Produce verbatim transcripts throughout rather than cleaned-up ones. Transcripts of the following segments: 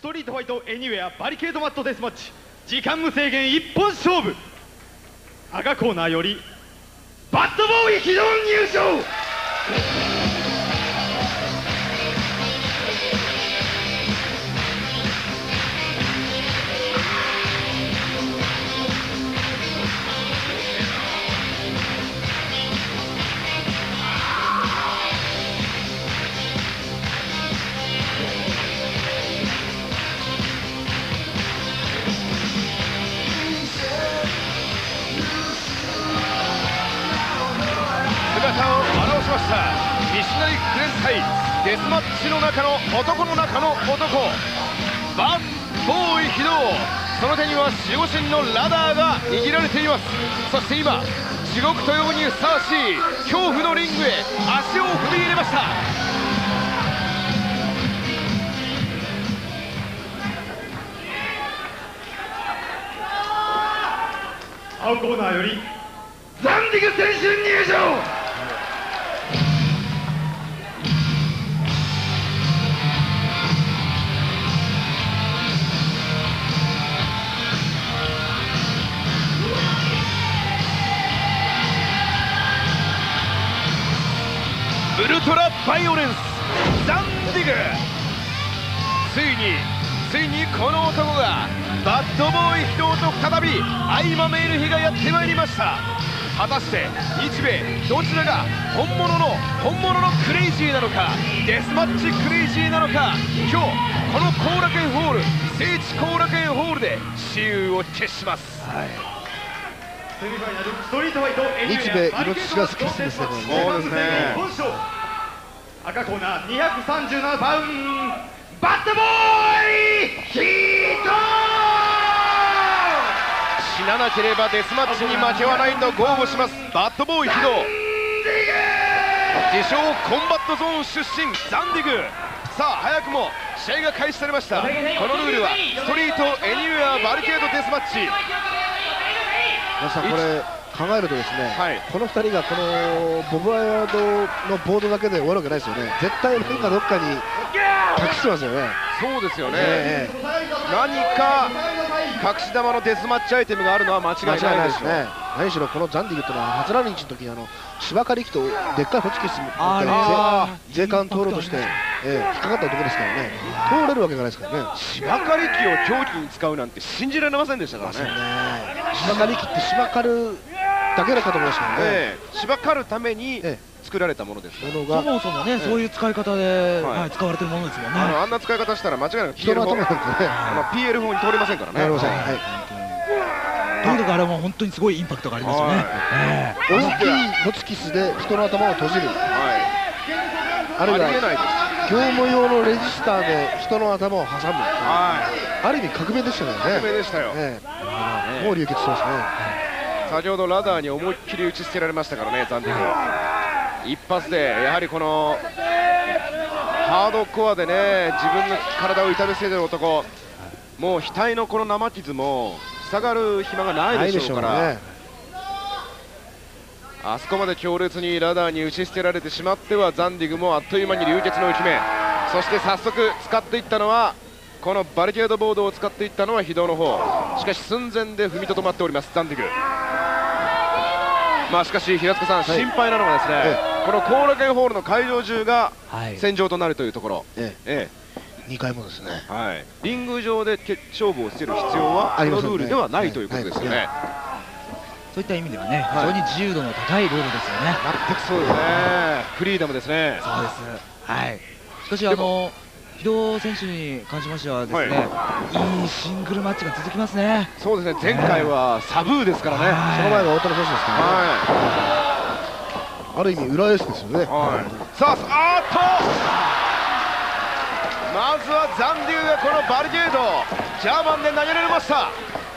トリートファイトエニウェアバリケードマットデスマッチ、時間無制限一本勝負。赤コーナーよりバッドボーイ非常入場。 西成記念祭デスマッチの中の男の中の男、バッドボーイ非道。その手には守護神のラダーが握られています。そして今、地獄と呼ぶにふさわしい恐怖のリングへ足を踏み入れました。 青コーナーよりザンディグ選手入場。 ウルトラバイオレンスザンディグ。ついについにこの男がバッドボーイ非道と再び相まみえる日がやってまいりました。果たして日米どちらが本物の本物のクレイジーなのか、デスマッチクレイジーなのか、今日この後楽園ホール、聖地後楽園ホールで雌雄を決します。はい、 日米命知らずキスですね。 そうですね。 赤コーナーにひゃくさんじゅうななパウンドバッドボーイヒート。 死ななければデスマッチに負けはないと豪語しますバッドボーイ非道。自称コンバットゾーン出身ザンディグ。さあ早くも試合が開始されました。このルールはストリートエニウェアバリケードデスマッチ。 皆さんこれ考えるとですね、 はい、 このふたりがこのボブワードのボードだけで終わるわけないですよね。絶対何かどっかに隠してますよね。 そうですよね、 ええ、 何か隠し玉のデスマッチアイテムがあるのは間違いないですね。 何しろこのザンディグってのは初来日の時にあの芝刈り機とでっかいホチキス持って税関通ろうとして、ええ、引っかかったところですからね。通れるわけがないですからね。 芝刈り機を凶器に使うなんて信じられませんでしたからね。 芝刈り機って芝刈るだけのかと思いましたからね、 ええ、芝刈るために作られたものです。 そもそもね、ええ、そういう使い方で、はいはい、使われてるものですもんね。 あのあんな使い方したら間違いなく ピーエル 法、ね、あの ピーエル 法に通りませんからね。 とにかくあれも本当にすごいインパクトがありますよね。 大きいホチキスで人の頭を閉じる、はい、あるいは業務用のレジスターで人の頭を挟む、はい、ある意味革命でしたよね。 革命でしたよ、 ええ、もう流血してますね。 先ほどラダーに思いっきり打ち捨てられましたからね、ザンディグ。一発でやはりこのハードコアでね、自分の体を痛めつけてる男、もう額のこの生傷も塞がる暇がないでしょうから、ね、あそこまで強烈にラダーに打ち捨てられてしまってはザンディグもあっという間に流血の浮き目。そして早速使っていったのはこのバリケードボードを使っていったのは非道の方。しかし寸前で踏みとどまっておりますザンディグ。まあしかし平塚さん、はい、心配なのはですね、ええ、この後楽園ホールの会場中が戦場となるというところ、 ええええ、にかいもですね、 はい、リング上で勝負をつける必要はこのルールではないということですよね。 そういった意味ではね、非常に自由度の高いルールですよね。 全くそうですね。フリーダムですね。 そうです。はい。しかしあの非道選手に関しましてはですね、はい、いいシングルマッチが続きますね。 そうですね。前回はサブーですからね。 その前が大谷選手ですからね。はい、ある意味裏エースですよね。 はい、さあ、あーっとまずはザンディグがこのバリケードジャーマンで投げられました。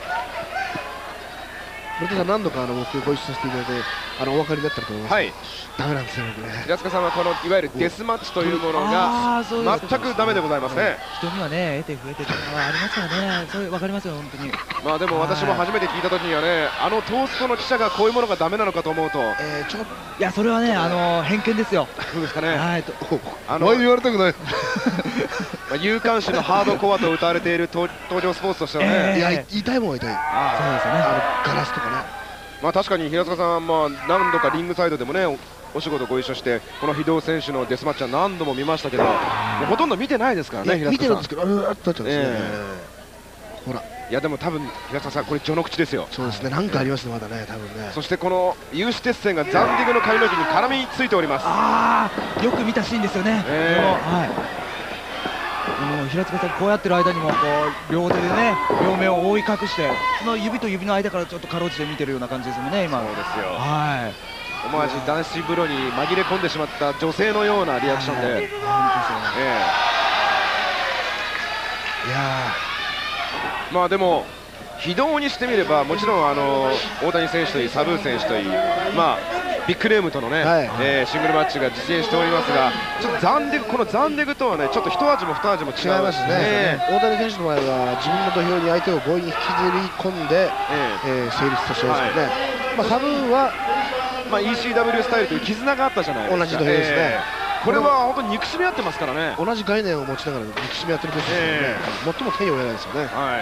古田さん、何度かあの僕ご一緒させていただいてあのお分かりだったと思います。はい、ダメなんですよね。 平塚さんはこのいわゆるデスマッチというものが全くダメでございますね。 人にはね、得て増えてというのはありますからね。それ分かりますよ本当に。 まあでも私も初めて聞いた時にはね、あのトーストの記者がこういうものがダメなのかと思うと、 えー、ちょいやそれはね、あの偏見ですよ。 そうですかね。 はい。 あの前に言われたくない。 まあ、有観衆のハードコアと歌われている東京スポーツとしてはね、 いや痛いもんは痛い。 そうですよね。 あのガラスとかね。 まあ確かに平塚さん、まあ、何度かリングサイドでもねお、お仕事ご一緒して、この非道選手のデスマッチは何度も見ましたけど、もうほとんど見てないですからね、平塚さん。 見てるんですけど、うわっとなっちゃうんですね。ほら。 いやでも多分平塚さん、これ序の口ですよ。 そうですね、なんかありますね、まだね、多分ね。 そしてこの有刺鉄線がザンディグの髪の毛に絡みついております。 ああ、よく見たシーンですよね。 えー、 はい。もう平塚さん、こうやってる間にもこう両手でね、両目を覆い隠して、その指と指の間からちょっとかろうじて見てるような感じですもんね、今。 そうですよ。 はい。 思わず男子風呂に紛れ込んでしまった女性のようなリアクションで。ええ、いやー、まあでも非道にしてみれば、もちろんあの大谷選手といい、サブー選手といい、まあビッグネームとのね、はい、えー、シングルマッチが実現しておりますが、ちょっとザンデグ、このザンデグとはね、ちょっと一味も二味も違いますね。 ね、大谷選手の場合は自分の土俵に相手を強引に引きずり込んで、えーえー、成立としてますよね。はい、まあ、サブーは、 まあ、イーシーダブリュー スタイルという絆があったじゃないですか。 同じ土俵ですね。えー、これは本当に憎しみ合ってますからね。 同じ概念を持ちながら憎しみ合ってるですよね。えー、最も手に負えないですよね。 はい、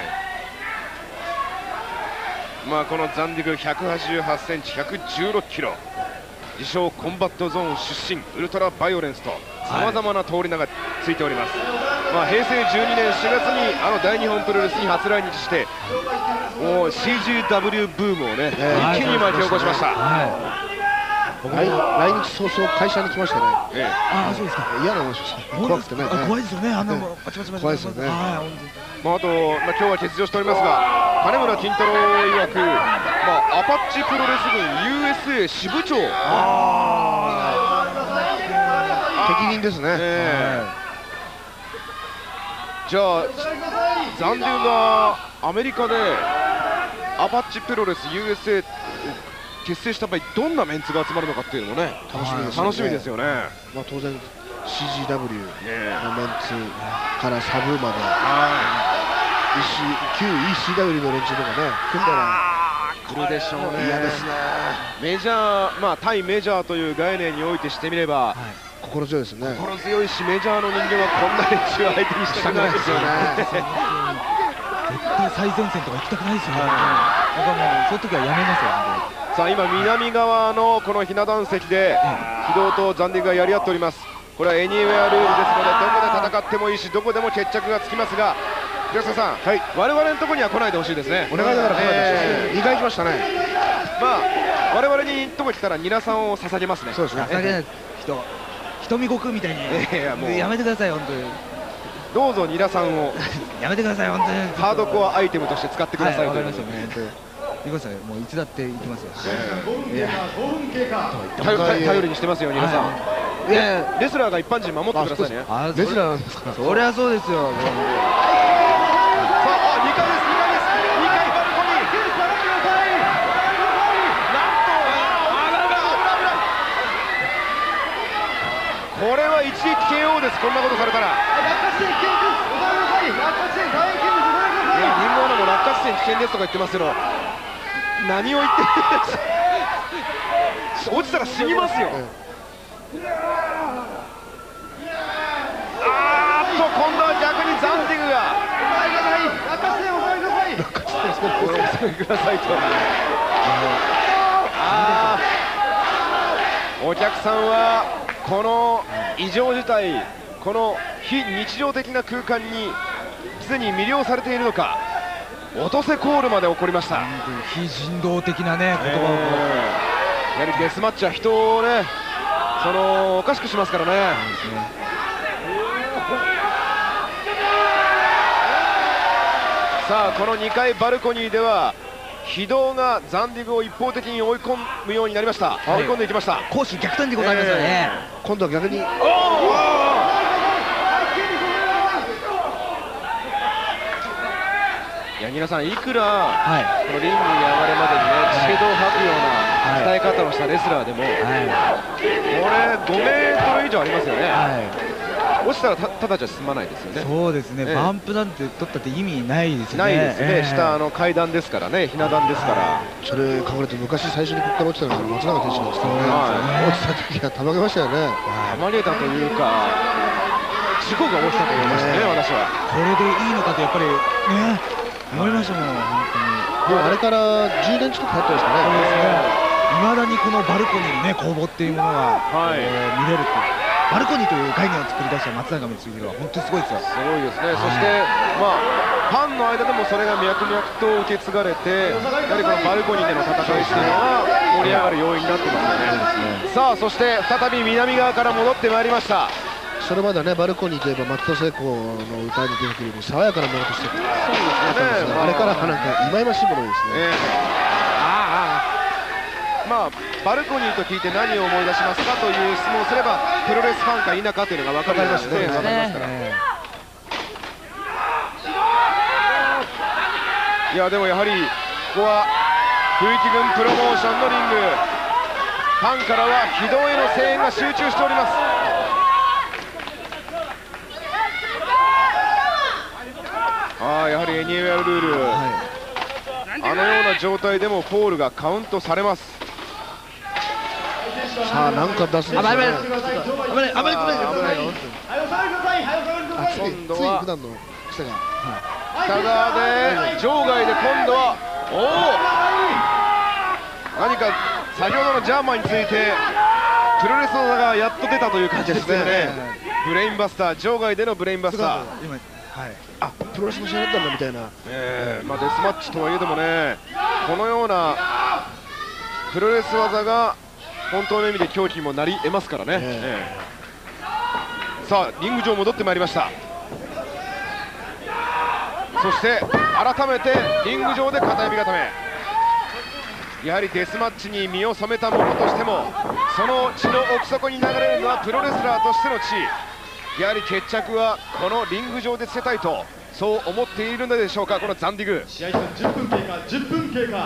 まあ、このザンディグひゃくはちじゅうはちセンチ、ひゃくじゅうろっキロ、自称コンバットゾーン出身、ウルトラバイオレンスとさまざまな通り名がついております。まあ、平成じゅうにねんしがつにあの大日本プロレスに初来日して、もう シージーダブリュー ブームをね、えー、一気に巻き起こしました。 僕も来日早々会社に来ましたね。 ええ、ああ、そうですか。 嫌な思いしました。怖くてね。 怖いですよね。あのパチパチパチ。 怖いですよね。 まああと、まあ今日は欠場しておりますが、金村金太郎曰く、まあアパッチプロレス軍 ユーエスエー 支部長。ああ。適任ですね。えー、じゃあ残留がアメリカでアパッチプロレス ユーエスエー結成した場合、どんなメンツが集まるのかっていうのもね、楽しみですよね。楽しみですよね。 まあ当然 シージーダブリュー のメンツからサブまで、旧 イーシーダブリュー の連中とかね、組んだら来るでしょうね。 嫌ですね。 メジャー、まあ対メジャーという概念においてしてみれば、はい、 心強いですね。 心強いし、メジャーの人間はこんな連中相手にしたくないですよね。 絶対最前線とか行きたくないですよね。僕はもうそういう時はやめますよ。 さあ今南側のこのひな壇席で非道とザンディグがやり合っております。これはエニウェアルールですので、どこで戦ってもいいし、どこでも決着がつきますが、平塚さん、はい、我々のところには来ないでほしいですね。 お願いだから来ないでほしいですね。にかい来ましたね。 まあ我々にとこ来たらニラさんを捧げますね。 そうですね。捧げない人、瞳悟空みたいに、いやもうやめてください本当に。 どうぞニラさんをやめてください本当に。 ハードコアアイテムとして使ってください。わかりましたね。行きますよ、もういつだって行きますよ。 頼りにしてますよ、ニラさん。レスラーが一般人守ってくださいね。 レスラーなんですか。 そりゃそうですよ。 さあ、にかいです、にかいです、にかいバルコニー。なんと、これは一撃 ケーオー です、こんなことされたら。リンゴーナも落下地点危険ですとか言ってますけど、何を言ってるんですか。落ちたら死にますよ。あーっと今度は逆にザンディグがお下げくださいと。あー、お客さんはこの異常事態、この非日常的な空間にすでに魅了されているのか、落とせコールまで起こりました。 非人道的なね言葉を、 やはりデスマッチは人をね、そのおかしくしますからね。さあこのにかいバルコニーでは非道がザンディグを一方的に追い込むようになりました。はい、追い込んでいきました。 攻守逆転でございますよね。 えー、今度は逆に。 いや皆さん、いくら、はい、このリングに上がるまでにね、シェードを吐くような鍛え方をしたレスラーでも、はい、これごメートル以上ありますよね。はい、落ちたら た, ただじゃ済まないですよね。 そうですね、えー、バンプなんて取ったって意味ないですよね。 ないですね、えー、下の階段ですからね、ひな壇ですから。 それ考えると昔最初にここから落ちたのが松永選手ですからね。落ちた時はたまげましたよね。 たまげたというか、 事故が起きたと思いましたね、私は。 これでいいのかとやっぱりね思いましたもん、本当に。 もうあれからじゅうねん近く経ってますかね。 そうですね。未だにこのバルコニーのね攻防っていうものが、 はい、 えー見れるっていうバルコニーという概念を作り出した松永光弘は本当にすごいですよ。 すごいですね。そしてまあファンの間でもそれが脈々と受け継がれて、やはりこのバルコニーでの戦いっていうのは盛り上がる要因になってますよね。さあそして再び南側から戻ってまいりました。 それまではねバルコニーといえば松田聖子の歌に出てくるように爽やかなものとしてそうですね。あれからなんか忌々しいものですね。 えー、ああまあバルコニーと聞いて何を思い出しますかという質問をすればプロレスファンか否かというのが分かりますね。分かりますから。いやでもやはりここは風紀軍プロモーションのリング、ファンからは非道への声援が集中しております。ああやはりエニエアルルール、はい、あのような状態でもフォールがカウントされます。 さあなんか出すんですよね。 危ない危ない危ない危ないよ。 今度は普段の癖が北側で場外で今度はおお何か先ほどのジャーマンについてプロレス技がやっと出たという感じですね。ブレインバスター、場外でのブレインバスター、はい、 あプロレスの試合だったんだみたいな、 えーまあ、デスマッチとはいえどもね、このようなプロレス技が本当の意味で狂気にもなり得ますからね、えー、さあリング上戻ってまいりました。そして改めてリング上で片指固め、やはりデスマッチに身を染めた者としてもその血の奥底に流れるのはプロレスラーとしての血、やはり決着はこのリング上でつけたいとそう思っているのでしょうか、このザンディグ。 試合じゅっぷん経過じゅっぷん経過。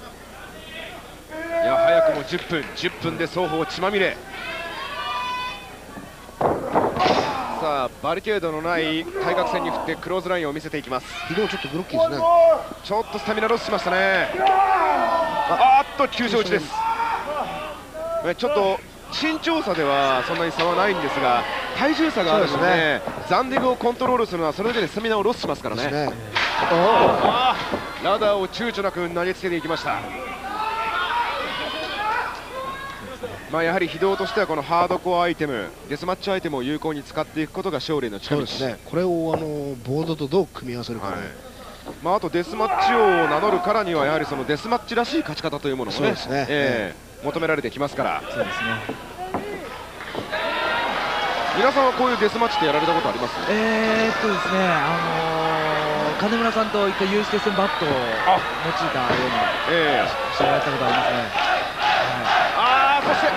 いや早くもじゅっぷんじゅっぷんで双方血まみれ。さあバリケードのない対角線に振ってクローズラインを見せていきます。 でもちょっとグロッキーですね。 ちょっとスタミナロスしましたね。あーっと急所打ちです。ちょっと身長差ではそんなに差はないんですが体重差があるので、ね、ザンディグをコントロールするのはそれだけでスタミナをロスしますからね。ねあラダーを躊躇なく投げつけていきました。まあやはり非道としてはこのハードコアアイテム、デスマッチアイテムを有効に使っていくことが勝利への近道。 そうですね。これをあのボードとどう組み合わせるかね。はい、 まああとデスマッチ王を名乗るからにはやはりそのデスマッチらしい勝ち方というものもね、ねえー、求められてきますから。そうですね。皆さんはこういうデスマッチってやられたことあります？ えーっとですね、あのー、金村さんと一回有刺鉄線バットを用いたような、えー、試合をやったことありますね。 そして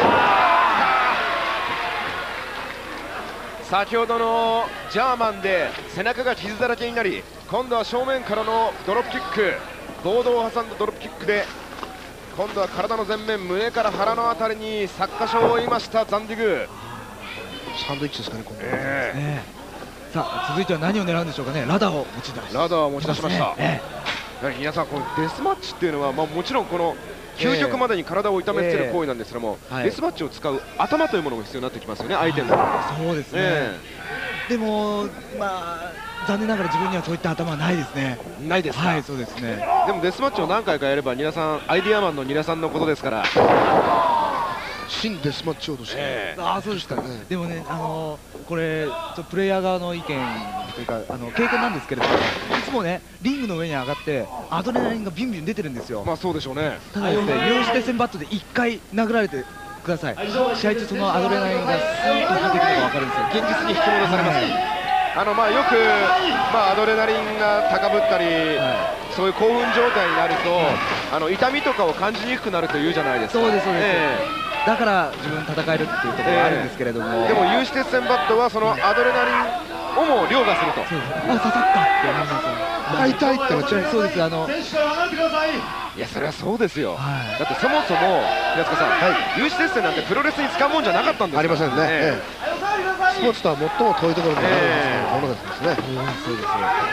先ほどのジャーマンで背中が傷だらけになり、今度は正面からのドロップキック、ボードを挟んだドロップキックで今度は体の前面、胸から腹のあたりに擦過傷を負いましたザンディグ。 サンドイッチですかね、今度は、 えー、さあ続いては何を狙うんでしょうかね。ラダーを持ち出しラダーを持ち出しました、ねえー、皆さんこのデスマッチっていうのは、まあ、もちろんこの究極までに体を痛めつける行為なんですけども、えーはい、デスマッチを使う頭というものも必要になってきますよね、相手の。 そうですね、えー、でも、まあ、残念ながら自分にはそういった頭はないですね。 ないですか。 はい、そうですね。 でもデスマッチを何回かやれば、ニラさん、アイディアマンのニラさんのことですから。 新デスマッチ王として、 えー、あそうですか、ね、でもね、あのー、これちょプレイヤー側の意見というかあの経験なんですけれども、いつもねリングの上に上がってアドレナリンがビンビン出てるんですよ。 まあそうでしょうね。 ただですね、有刺鉄線バットでいっかい殴られてください。試合中そのアドレナリンがスーッと出てくるのが分かるんですよ。 現実に引き戻されます、はい、あのまあよく、まあ、アドレナリンが高ぶったり、はい、そういう興奮状態になると、はい、あの痛みとかを感じにくくなるというじゃないですか。 そうですそうです、えーだから自分戦えるっていうところがあるんですけれども、えー、 でも有刺鉄線バットはそのアドレナリンをも凌駕すると。 そうです。あ、刺さったって思いますよ。 あ、痛いってなっちゃう。 そうです。あのいやそれはそうですよ、はい、だってそもそも平塚さん、はい、有刺鉄線なんてプロレスに使うもんじゃなかったんですから。 ありませんね、えー、スポーツとは最も遠いところにあるものですね、えー、そうですよ。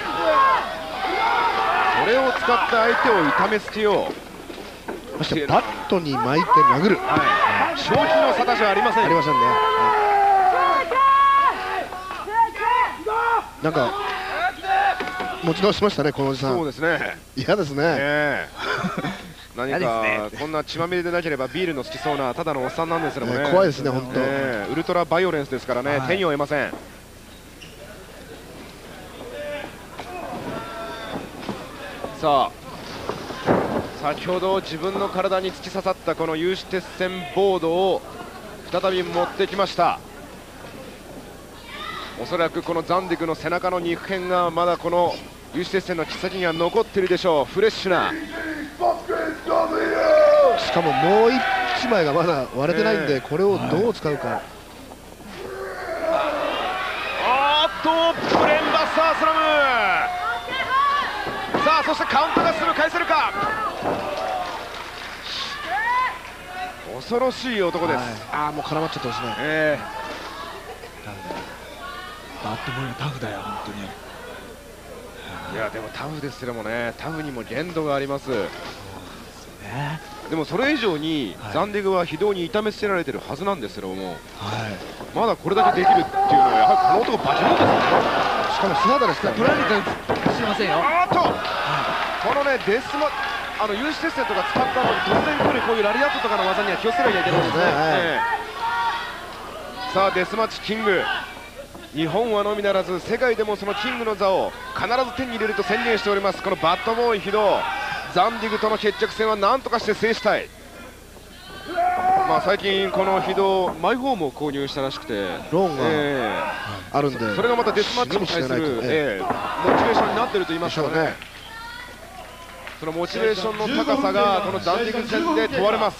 それを使った相手を痛めつけよう、 そしてバットに巻いて殴る、はい、 正気の沙汰じゃありません。 ありませんね。はなんか持ち直しましたね、このおじさん。 そうですね。 嫌ですね。 えー、何かこんな血まみれでなければビールの好きそうなただのおっさんなんですけどもね、 えー、怖いですね、本当、 えー、ウルトラバイオレンスですからね、はい、手に負えません。さあ、先ほど自分の体に突き刺さったこの有刺鉄線ボードを再び持ってきました。おそらくこのザンディグの背中の肉片がまだこの有刺鉄線の切っ先には残っているでしょう。フレッシュな、 しかももう一枚がまだ割れてないんで、これをどう使うか。はい、 あーっとブレーンバスタースラム。さあ、そしてカウントがすぐ返せるか。恐ろしい男です。はい、 ああ、もう絡まっちゃってますね。 えー、バットボーイのタフだよ、本当に。 いやでもタフですけどもね、タフにも限度があります。そうですね。でもそれ以上に、はい、ザンディグは非道に痛めつけられてるはずなんですけども、はい、まだこれだけできるっていうのはやはりこの男バチモンですよね。 しかも素肌ですからね。 取られたかもしれませんよ。 あーっと、はい、このねデスマあの有刺鉄線とか使った後に突然来るこういうラリアットとかの技には気をつけなきゃいけないですね。えー、さあデスマッチキング、日本はのみならず世界でもそのキングの座を必ず手に入れると宣言しておりますこのバッドボーイ非道。ザンディグとの決着戦は何とかして制したい。まあ最近この非道マイホームを購入したらしくて、 ローンが、えー、あるんで、 それがまたデスマッチに対する、えー、モチベーションになっていると言いますからね。そのモチベーションの高さがこのザンディグ戦で問われます。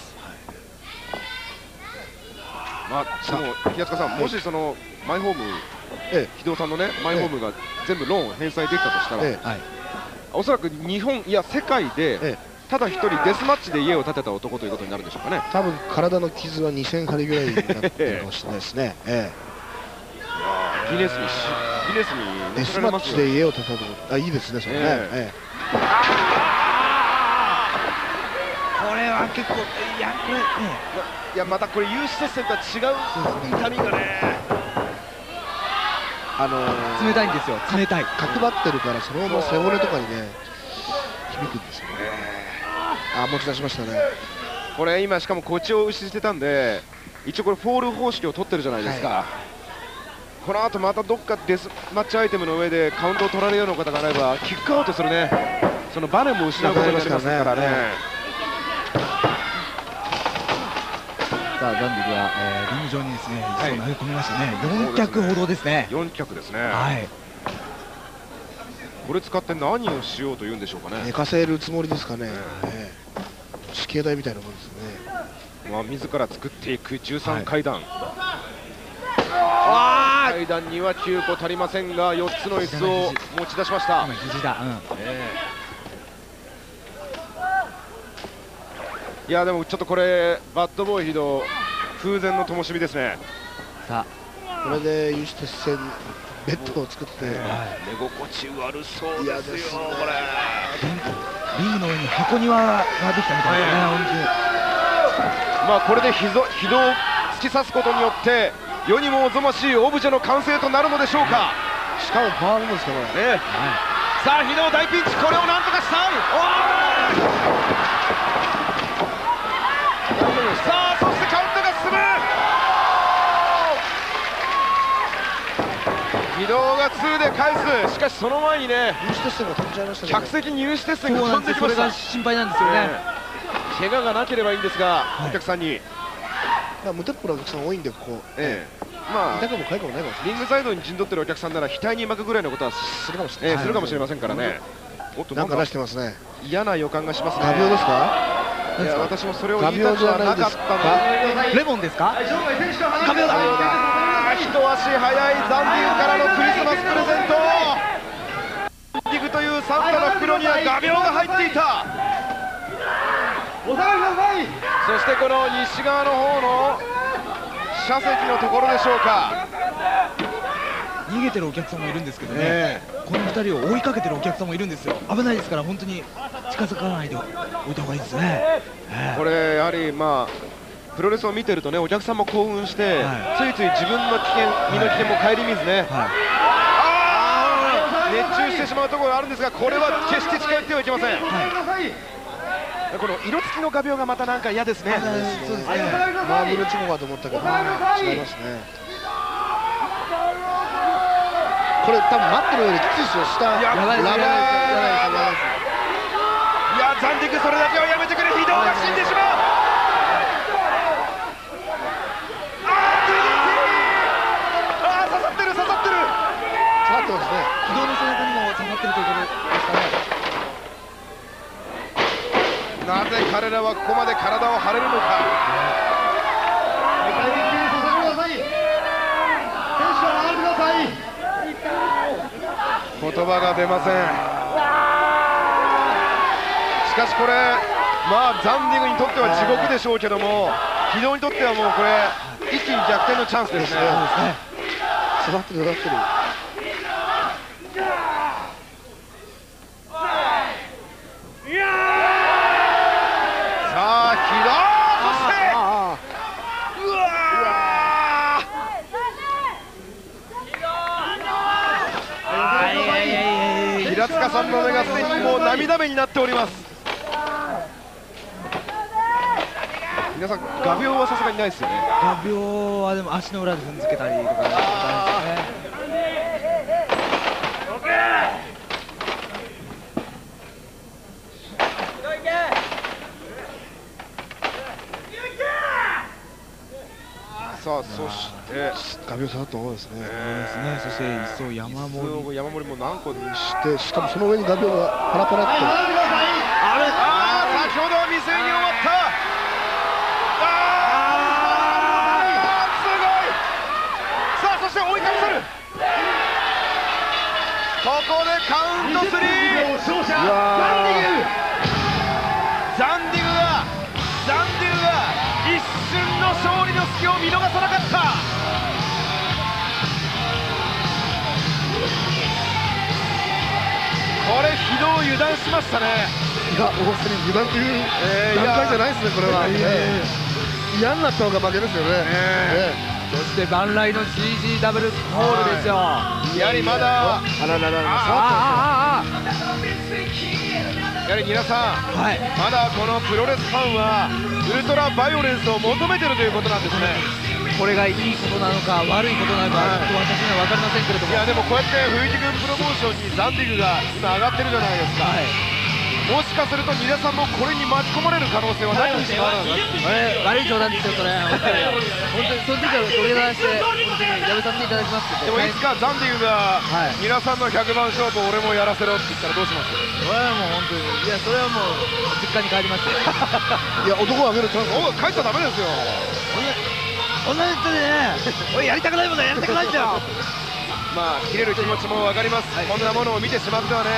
まあ、でも平塚さん、もしそのマイホーム、ええ、非道さんのねマイホームが全部ローン返済できたとしたら、ええ、おそらく日本いや世界で、ええ、ただ一人デスマッチで家を建てた男ということになるんでしょうかね。 多分体の傷はにせん針ぐらいになってるかもしれないですね。ええ、ギネスにギネスにデスマッチで家を建てたと、あ、いいですね、それね。ええ、 これは結構、いや、これ、ね、 いや、またこれ有刺鉄線とは違う痛みがね、 あのー、 冷たいんですよ、冷たい。 角張ってるから、そのまま背骨とかにね、響くんですよね。あ、持ち出しましたね。 これ今しかもこっちを失ってたんで、一応これフォール方式を取ってるじゃないですか。はい、この後またどっかデスマッチアイテムの上でカウントを取られるようなことがあればキックアウトするね、そのバネも失うことになりますからね。 さあザンディグは、えー、リング上にですね、一度投げ込みましたね。よん脚ほどですね。 よん脚ですね。 はい。 これ使って何をしようというんでしょうかね。 寝かせるつもりですかね。えー、死刑台みたいなものですね。 まあ自ら作っていくじゅうさん階段。 はい、 階段にはきゅうこ足りませんが、よっつの椅子を持ち出しました。 今肘だ。うん。 えー、いやでもちょっとこれバッドボーイ非道風前の灯火ですね。 さあこれで有刺鉄線ベッドを作って、はい、 寝心地悪そうですよ。これリングの上に箱庭ができたみたいですね。本当に。 まあこれで非道を突き刺すことによって世にもおぞましいオブジェの完成となるのでしょうか。 しかもパワーボムですからね。 はい、さあ非道大ピンチ、これをなんとかしたい。さあそしてカウントが進む。非道がツーで返す。しかしその前にね、 有刺鉄線が飛んじゃいましたけど、 客席に有刺鉄線が飛んできました。 それが心配なんですよね。 怪我がなければいいんですが、はい、お客さんに無鉄砲のお客さん多いんで、ここ、 ええ、まあ痛くもかゆくもないかもしれない。 リングサイドに陣取ってるお客さんなら額に巻くぐらいのことはするかもしれない、ええ、するかもしれませんからね。 おっと、なんか出してますね。 嫌な予感がしますね。 画鋲ですか？ いや、私もそれを言いたくはなかったので。 レモンですか？画鋲だ。 一足早いザンディグからのクリスマスプレゼント。ザンディグというサンタの袋には画鋲が入っていた。そしてこの西側の方の車席のところでしょうか。 逃げてるお客さんもいるんですけどね、えー、このふたりを追いかけてるお客さんもいるんですよ。危ないですから本当に近づかないでおいた方がいいですね。 えー、これやはりまあプロレスを見てるとね、お客さんも興奮して、はい、ついつい自分の危険身の危険も顧みずね、はい、あてしまうところがあるんですが、これは決して近寄ってはいけません。はい、この色付きの画鋲がまたなんか嫌ですね。 そうですね。マーブルチゴかと思ったけど、違いますね。これ多分待ってるよりきついですよ。下やばいです。やばいです。いや、ザンディグそれだけはやめてくれ。非道が死んでしまう。ああ、刺さってる刺さってる。 刺さってますね。 非道の背中にも刺さってるということですかね。 なぜ彼らはここまで体を張れるのか。言葉が出ません。しかしこれ、まあザンディグにとっては地獄でしょうけども、非道にとってはもうこれ一気に逆転のチャンスですね。 刺さってる刺さってる。 さあ非道、そしてうわー、平塚さんの目がすでにもう涙目になっております。皆さん画鋲はさすがにないですよね。 画鋲はでも足の裏で踏んづけたりとかですね。 さあ、そして画鋲刺さった方ですね。 そして一層山盛り、 山盛りも何個にしてしかもその上に画鋲がパラパラっと。 あれ、ああ、先ほどは未遂に終わった。ああ、すごい。さあ、そして追いかぶさる。ここでカウントスリー。ザンディグがザンディグが一瞬の勝利の隙を見逃さなかった。これ非道油断しましたね。 いや、大瀬に油断という段階じゃないですね、これは。嫌になったのが負けですよね。 そして万来の シージー ダブルコールですよ。 やはりまだ、 あらららら、 やはり皆さん、はい、まだこのプロレスファンはウルトラバイオレンスを求めてるということなんですね。 これがいいことなのか悪いことなのか、はい、私には分かりませんけれども、 いやでもこうやって冬木軍プロモーションにザンディグが今上がってるじゃないですか。はい、もしかすると皆さんもこれに巻き込まれる可能性はないにしかあらない。 悪い冗談ですよ、それ。本当にその時は土下座して本当にやめさせていただきますって。 でもいつかザンディグが皆さんのひゃくばん勝負を俺もやらせろって言ったらどうします？ それはもう本当に、いやそれはもう実家に帰りますよ。 いや、男は見るチャンス。 お帰っちゃダメですよ。 こんな人でね、おいやりたくないものはやりたくないんだよ。 まあ切れる気持ちも分かります。はい、こんなものを見てしまってはね。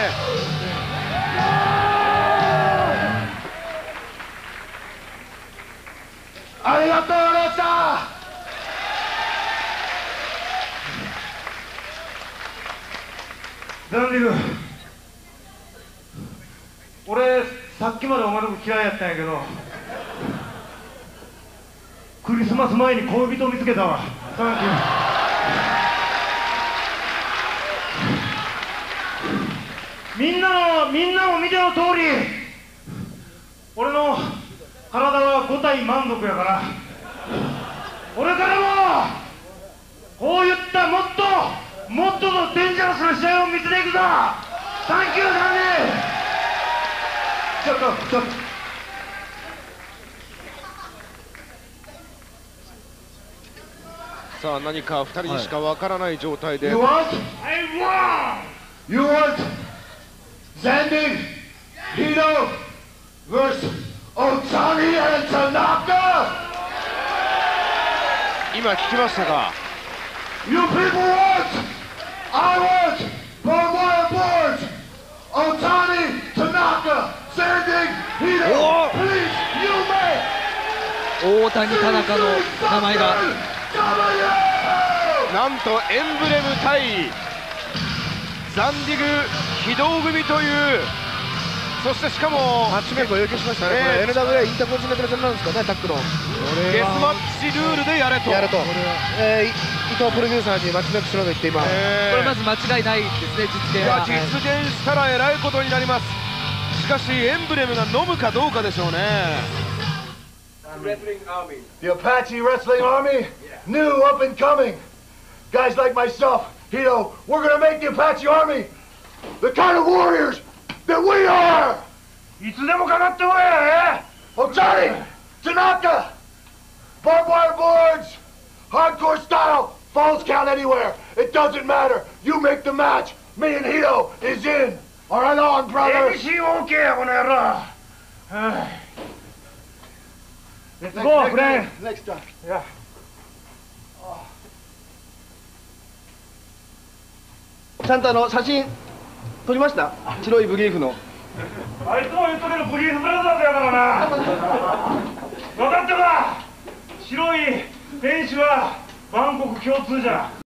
ありがとうございました。ザンディグ、俺さっきまでお前のこと嫌いやったんやけど、クリスマス前に恋人を見つけたわ。サンキュー。みんなのみんなも見ての通り、俺の体はご体満足やから、これからもこういったもっともっとのデンジャラスな試合を見せていくぞ。サンキューサンディ。ちょっとちょっとさあ何かふたりにしかわからない状態で、 You want? I want! You want? Zandig Hito versus Otani and Tanaka! 今聞きましたか？ You people want? I want! For my board! Otani, Tanaka, Zandig Hito! Please, you may! 大谷田中の名前がなんとエンブレム対ザンディグ非道組という、さそしてしかもマッチメイクを要求しましたね、 えーこれ エヌダブリューエー インターコンチネンタル戦なんですかね、タックのデスマッチルールでやれとやると、えー、い伊藤プロデューサーにマッチメイクしろと言って今、 えーこれまず間違いないですね、実い現は。 や実現したらえらいことになります。しかしエンブレムが飲むかどうかでしょうね。 The Apache Wrestling Army? New, up and coming. Guys like myself, Hito, we're gonna make the Apache Army the kind of warriors that we are! いつでもかかってこい。 Otani! Tanaka! Barbed wire boards! Hardcore style! Falls count anywhere! It doesn't matter! You make the match! Me and Hito is in! Alright on, エ brothers! ビシーオーケー やこの野郎。はあ、レッツゴーフレン。 Next time. いやちゃんとあの写真撮りました。白いブリーフの。 あいつも言っとけどブリーフブラザーズやからな。分かったか。白い天使は万国共通じゃ。